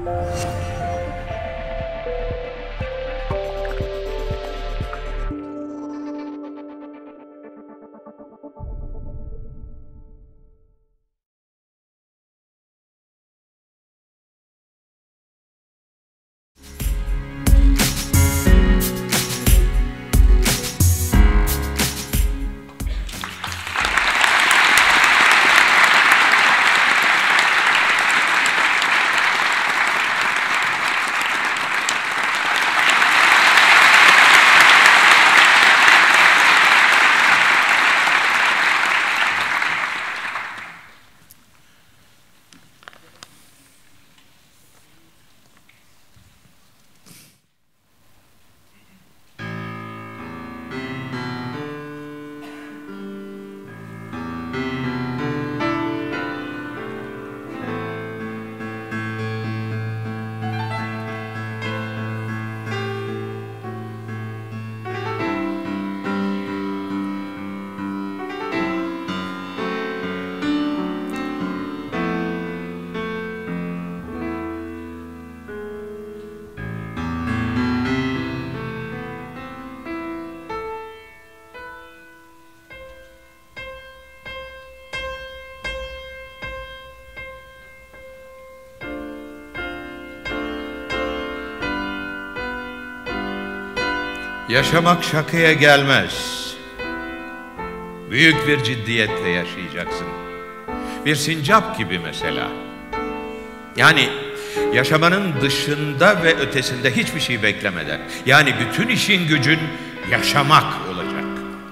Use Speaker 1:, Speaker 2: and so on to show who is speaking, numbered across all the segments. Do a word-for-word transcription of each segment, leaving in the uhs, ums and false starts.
Speaker 1: Yaşamak şakaya gelmez. Büyük bir ciddiyetle yaşayacaksın. Bir sincap gibi mesela. Yani yaşamanın dışında ve ötesinde hiçbir şey beklemeden. Yani bütün işin gücün yaşamak olacak.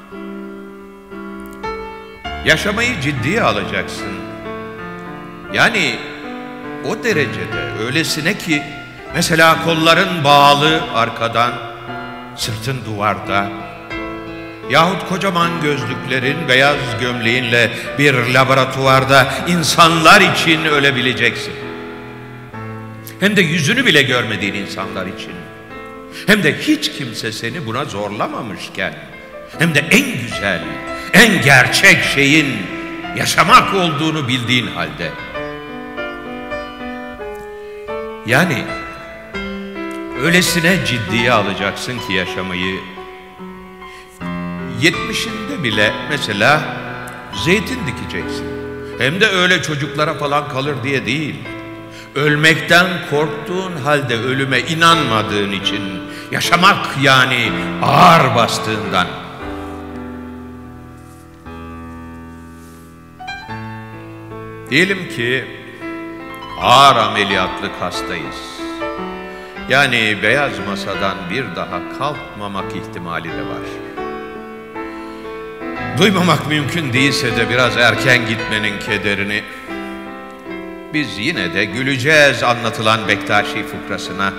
Speaker 1: Yaşamayı ciddiye alacaksın. Yani o derecede, öylesine ki mesela kolların bağlı arkadan, sırtın duvarda, yahut kocaman gözlüklerin, beyaz gömleğinle bir laboratuvarda insanlar için ölebileceksin. Hem de yüzünü bile görmediğin insanlar için. Hem de hiç kimse seni buna zorlamamışken. Hem de en güzel, en gerçek şeyin yaşamak olduğunu bildiğin halde. Yani öylesine ciddiye alacaksın ki yaşamayı, yetmişinde bile mesela zeytin dikeceksin. Hem de öyle çocuklara falan kalır diye değil. Ölmekten korktuğun halde ölüme inanmadığın için, yaşamak yani ağır bastığından. Diyelim ki ağır ameliyatlık hastayız. Yani beyaz masadan bir daha kalkmamak ihtimali de var. Duymamak mümkün değilse de biraz erken gitmenin kederini, biz yine de güleceğiz anlatılan Bektaşi fıkrasına.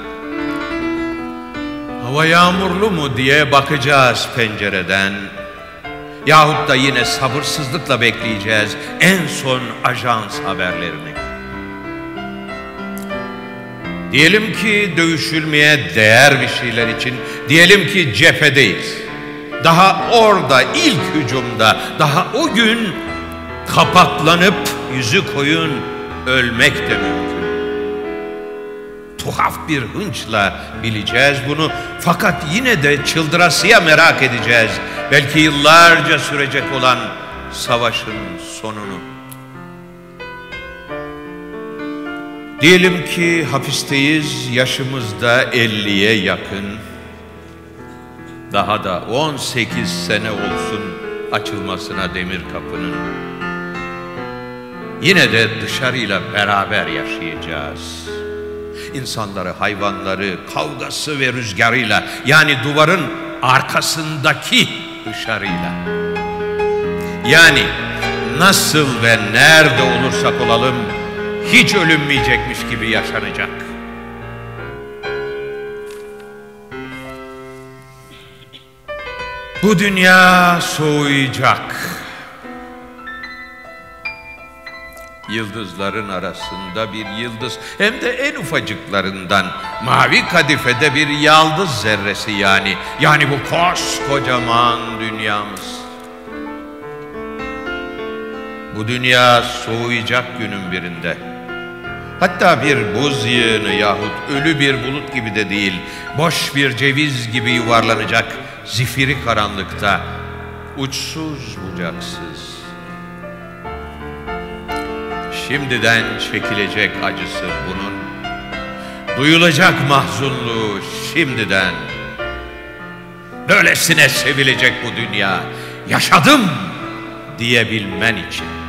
Speaker 1: Hava yağmurlu mu diye bakacağız pencereden. Yahut da yine sabırsızlıkla bekleyeceğiz en son ajans haberlerini. Diyelim ki dövüşülmeye değer bir şeyler için, diyelim ki cephedeyiz. Daha orada, ilk hücumda, daha o gün kapaklanıp yüzü koyun ölmek de mümkün. Tuhaf bir hınçla bileceğiz bunu, fakat yine de çıldırasıya merak edeceğiz. Belki yıllarca sürecek olan savaşın sonunu. Diyelim ki hapisteyiz, yaşımızda elliye yakın. Daha da on sekiz sene olsun açılmasına demir kapının. Yine de dışarıyla beraber yaşayacağız. İnsanları, hayvanları, kavgası ve rüzgarıyla, yani duvarın arkasındaki dışarıyla. Yani nasıl ve nerede olursak olalım, hiç ölünmeyecekmiş gibi yaşanacak. Bu dünya soğuyacak. Yıldızların arasında bir yıldız, hem de en ufacıklarından, mavi kadifede bir yaldız zerresi yani. Yani bu koskocaman dünyamız. Bu dünya soğuyacak günün birinde. Hatta bir buz yığını yahut ölü bir bulut gibi de değil, boş bir ceviz gibi yuvarlanacak zifiri karanlıkta, uçsuz bucaksız. Şimdiden çekilecek acısı bunun, duyulacak mahzunluğu şimdiden. Böylesine sevilecek bu dünya, yaşadım diyebilmen için.